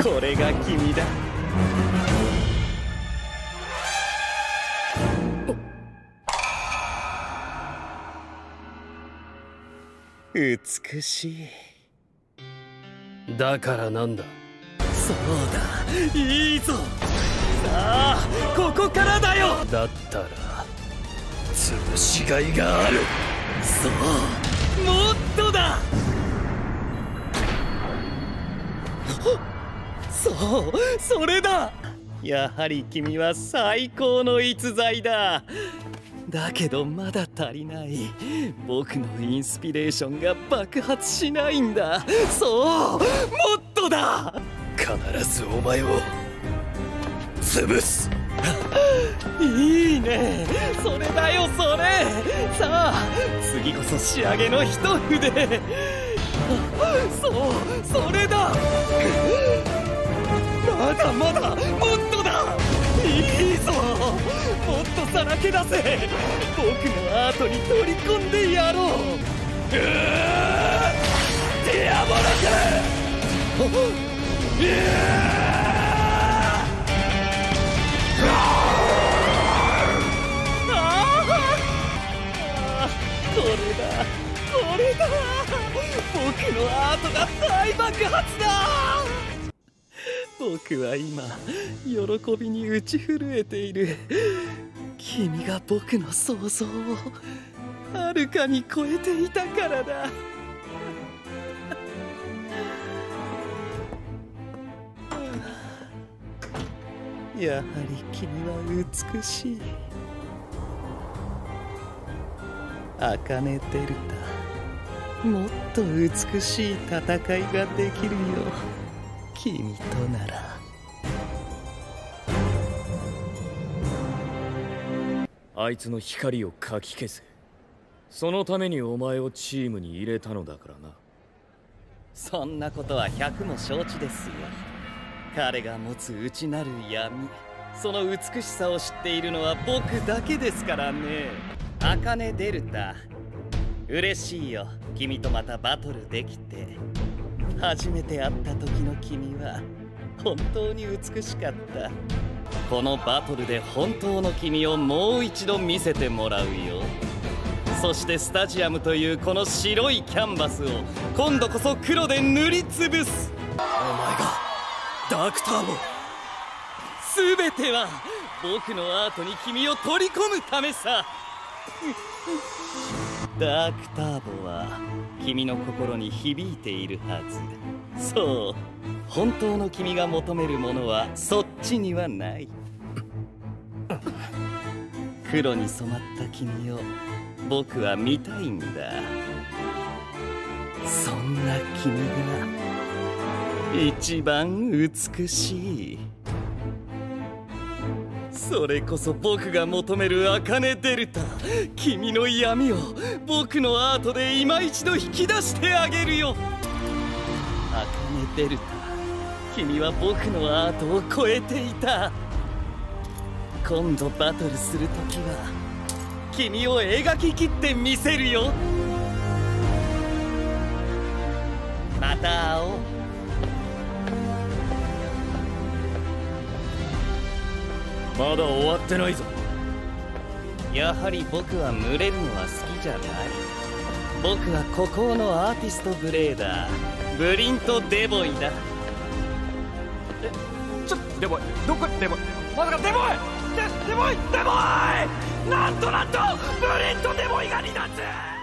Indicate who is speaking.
Speaker 1: これが君だ。美しい。
Speaker 2: だからなんだ。
Speaker 1: そうだ、いいぞ。さあここからだよ。
Speaker 2: だったら潰しがいがある。
Speaker 1: そう、もっとだ。そう、それだ。やはり君は最高の逸材だ。だけどまだ足りない。僕のインスピレーションが爆発しないんだ。そう、もっとだ。
Speaker 2: 必ずお前を潰す。
Speaker 1: いいね、それだよそれ。さあ次こそ仕上げの一筆。そう、それだ。まだまだもっとだ。いいぞ、もっとさらけ出せ。僕のアートに取り込んでやろう。ディアボロク。これだ、これだ。僕のアートが大爆発だ。僕は今喜びに打ち震えている。君が僕の想像をはるかに超えていたからだ。やはり君は美しい。茜デルタ、もっと美しい戦いができるよ、君となら。
Speaker 2: あいつの光をかき消せ。そのためにお前をチームに入れたのだからな。
Speaker 1: そんなことは百も承知ですよ。彼が持つ内なる闇、その美しさを知っているのは僕だけですからね。茜デルタ、嬉しいよ、君とまたバトルできて。初めて会った時の君は本当に美しかった。このバトルで本当の君をもう一度見せてもらうよ。そしてスタジアムというこの白いキャンバスを今度こそ黒で塗りつぶす。
Speaker 2: お前がダークターボ。
Speaker 1: 全ては僕のアートに君を取り込むためさ。ダークターボは君の心に響いているはず。そう、本当の君が求めるものはそっちにはない。黒に染まった君を僕は見たいんだ。そんな君が一番美しい。それこそ僕が求める茜デルタ。君の闇を僕のアートで今一度引き出してあげるよ。茜デルタ、君は僕のアートを超えていた。今度バトルするときは君を描ききってみせるよ。また会おう。
Speaker 2: まだ終わってないぞ。
Speaker 1: やはり僕は群れるのは好きじゃない。僕は孤高のアーティストブレーダー、ブリント・デボイだ。
Speaker 2: デボイ、どこデボイ、まさかデボイ、デボイ、デボイ、なんとブリント・デボイが離脱。